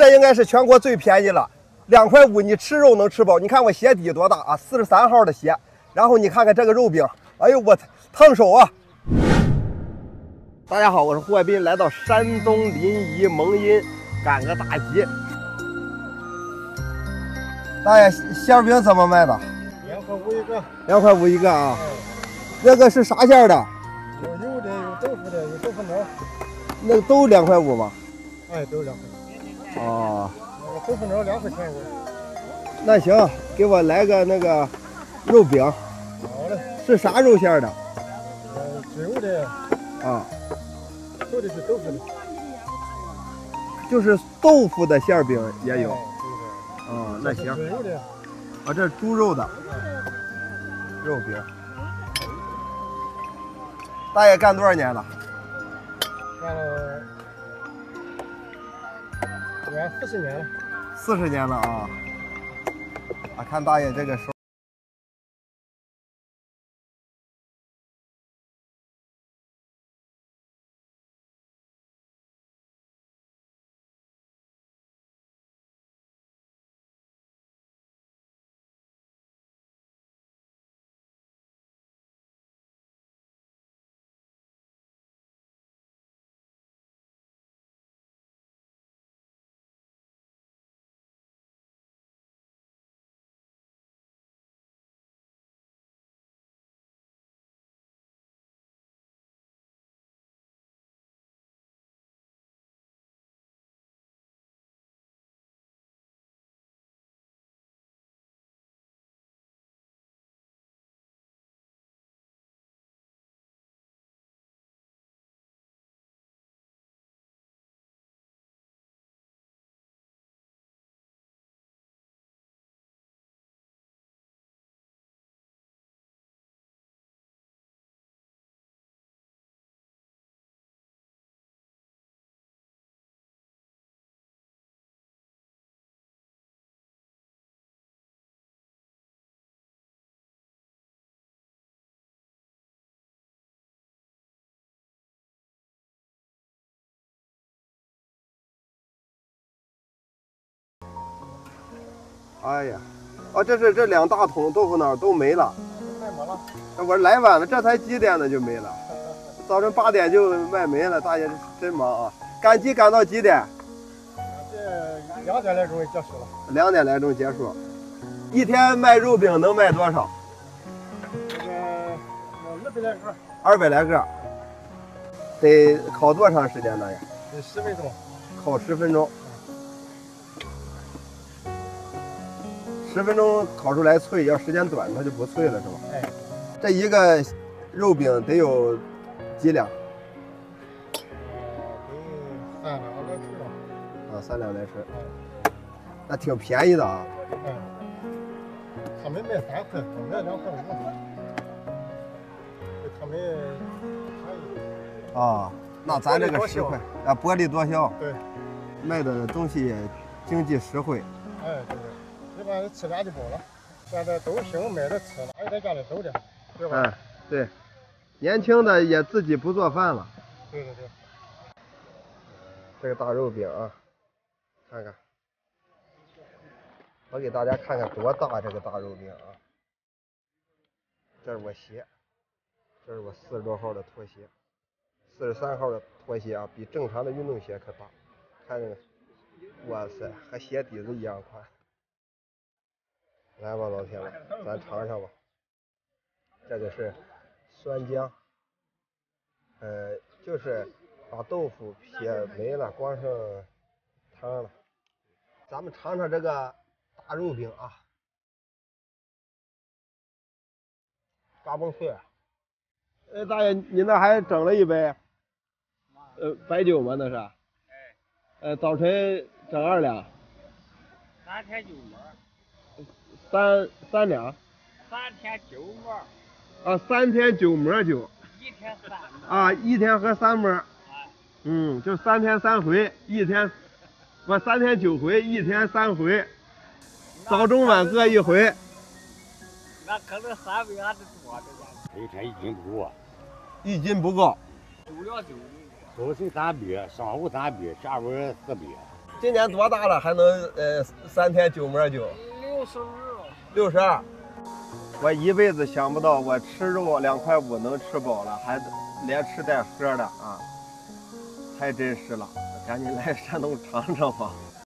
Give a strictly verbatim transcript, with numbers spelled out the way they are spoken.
这应该是全国最便宜了，两块五，你吃肉能吃饱。你看我鞋底多大啊，四十三号的鞋。然后你看看这个肉饼，哎呦我烫手啊！大家好，我是胡海滨，来到山东临沂蒙阴赶个大集。大爷，馅饼怎么卖的？ 两块五一个。两块五一个啊。哎、那个是啥馅的？ 有油的，有豆腐的，有豆腐脑。 那个都两块五吗？ 哎，都两块。 哦。 那个豆腐脑两块钱一个。 那行，给我来个那个肉饼。 好嘞。 是啥肉馅的？ 呃，猪肉的。 啊。 做的是豆腐的。 就是豆腐的馅饼也有。 哎、 哦，那行。 猪肉的。 啊，这是猪肉的肉饼。大爷干多少年了？ 干了，干四十年了。 四十年了啊！啊，看大爷这个手。哎呀，哦，这是这两大桶豆腐脑都没了， 卖没了。 我来晚了，这才几点呢就没了，早晨八点就卖没了。大爷真忙啊！赶集赶到几点？ 这两点来钟结束了。 两点来钟结束。一天卖肉饼能卖多少？ 这个二百来个。 二百来个。得烤多长时间大爷？ 得十分钟。 烤十分钟。十分钟烤出来脆，要时间短它就不脆了，是吧？ 哎， 这一个肉饼得有几两？ 呃，得三两来吃了。 啊，三两来吃。哎，那挺便宜的啊。 哎，他们卖三块，我卖两块五。他们便宜。 啊，那咱这个十块啊，薄利多销。 对， 卖的东西也经济实惠。 哎，对对。一般吃俩就饱了，现在都兴买着吃，哪有在家里走的，对吧？ 哎，对，年轻的也自己不做饭了。 对对对。 这个大肉饼啊，看看，我给大家看看多大这个大肉饼啊。这是我鞋，这是我四十多号的拖鞋，四十三号的拖鞋啊，比正常的运动鞋可大。看这个，哇塞，和鞋底子一样宽。来吧，老铁们，咱尝尝吧。这个是酸浆，呃，就是把豆腐撇没了，光剩汤了。咱们尝尝这个大肉饼啊，嘎嘣脆。哎，大爷，你那还整了一杯，呃，白酒吗？那是？哎。呃，早晨整二两。 三天九馍。 三三两， 三天九馍， 啊，三天九馍酒， 一天三馍， 啊，一天喝三馍，嗯，就三天三回，一天，不，三天九回，一天三回，早中晚各一回。 那可能三杯还是多的。 一天一斤不够， 一斤不够， 酒量酒。 早晨三杯，上午三杯，下午四杯。 今年多大了？还能呃三天九馍酒？ 六十二。 六十二。我一辈子想不到，我吃肉两块五能吃饱了，还连吃带喝的啊！太真实了，赶紧来山东尝尝吧。